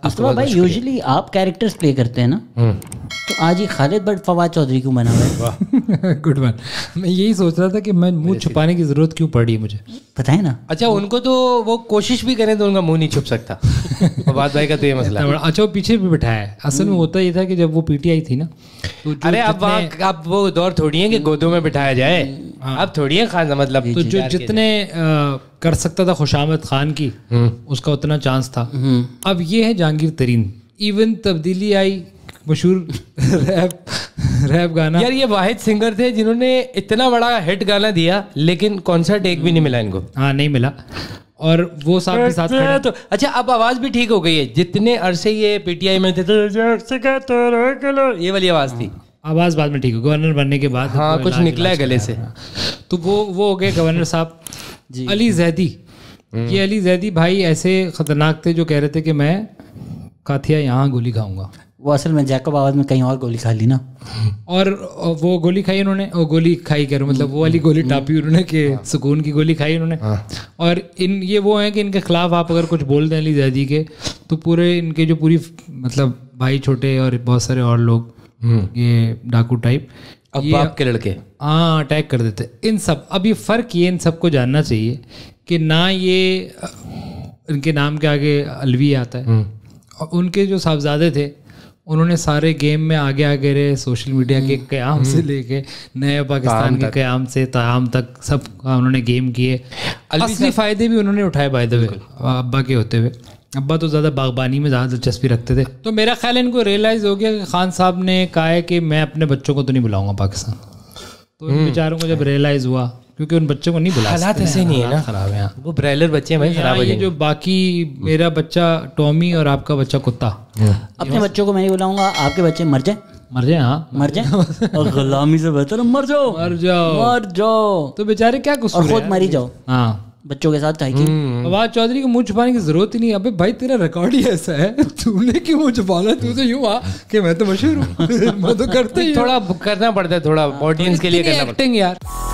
मुस्तफा भाई यूजुअली आप characters play करते हैं ना, तो आज ये खालिद बट फवाद चौधरी क्यों बना हुआ है? Good one. मैं यही सोच रहा था कि मैं मुंह छुपाने की जरूरत क्यों पड़ी मुझे, पता है ना। अच्छा, उनको तो वो कोशिश भी करें तो उनका मुंह नहीं छुप सकता। फवाद भाई का तो ये मसला है। अच्छा, वो पीछे भी बिठाया है। असल में होता ये था कि जब वो पीटीआई थी ना, तो अरे अब वो दौर थोड़ी है कि गोदों में बिठाया जाए, अब थोड़ी है खान, मतलब तो जो जितने कर सकता था खुशामद खान की, उसका उतना चांस था। अब ये है जहांगीर तरीन। इवन तब्दीली आई, मशहूर रैप गाना। यार ये वाहिद सिंगर थे जिन्होंने इतना बड़ा हिट गाना दिया, लेकिन कॉन्सर्ट एक भी नहीं मिला इनको। हाँ, नहीं मिला। और वो साथ के साथ खड़े तो अच्छा, अब आवाज भी ठीक हो गई है। जितने अरसे ये पीटीआई में थे तो ये वाली आवाज थी। आवाज बाद में ठीक हो, गवर्नर बनने के बाद हाँ, कुछ निकला है गले से। तो वो हो गए गवर्नर साहब। अली जैदी, ये अली जैदी भाई ऐसे खतरनाक थे जो कह रहे थे कि मैं काथिया यहाँ गोली खाऊंगा। वो असल में जैकब आवाज में कहीं और गोली खा ली ना, और वो गोली खाई उन्होंने, वो गोली खाई कह रहा हूं, मतलब वो वाली गोली टापी उन्होंने कि सुकून की गोली खाई उन्होंने। और ये वो हैं कि इनके खिलाफ आप अगर कुछ बोल दें अली जैदी के, तो पूरे इनके जो पूरी मतलब भाई छोटे और बहुत सारे और लोग, ये डाकू टाइप, अब बाप के लड़के, हाँ, अटैक कर देते इन सब। अब ये फ़र्क ये इन सबको जानना चाहिए कि ना ये इनके नाम के आगे अलवी आता है, और उनके जो साहबजादे थे उन्होंने सारे गेम में आगे आगे रहे, सोशल मीडिया के क़याम से लेके नए पाकिस्तान के क़याम से तायाम तक सब उन्होंने गेम किए। असली फ़ायदे भी उन्होंने उठाए बाय द वे, अब्बा के होते हुए। अब्बा तो ज़्यादा बागबानी में ज़्यादा दिलचस्पी रखते थे। तो मेरा ख्याल है इनको रियलाइज़ हो गया कि खान साहब ने कहा है कि मैं अपने बच्चों को तो नहीं बुलाऊंगा पाकिस्तान। तो इन बेचारों को जब रियलाइज़ हुआ, क्योंकि उन बच्चों को नहीं बुला, हालात ऐसे नहीं है ना, खराब है यहाँ, वो ब्रायलर बच्चे हैं भाई, खराब हो ये जो बाकी मेरा बच्चा टॉमी और आपका बच्चा कुत्ता, अपने बच्चों को मैं नहीं बुलाऊंगा, आपके बच्चे मर जाए, हाँ मर जाए, और गुलामी से बेहतर है मर जाओ, मर जाओ, मर जाओ, तो बेचारे क्या कसूर है, और खुद मरी जाओ। हाँ, बच्चों के साथ कहीं की फवाद चौधरी को मुंह छुपाने की जरूरत ही नहीं। अबे भाई, तेरा रिकॉर्ड ही ऐसा है, तूने क्यों मुंह छुपाना? तू तो यूं आ कि मैं तो मशहूर हूँ। मैं तो करते ही, थोड़ा करना पड़ता है, थोड़ा ऑडियंस के लिए करना पड़ता है एक्टिंग यार।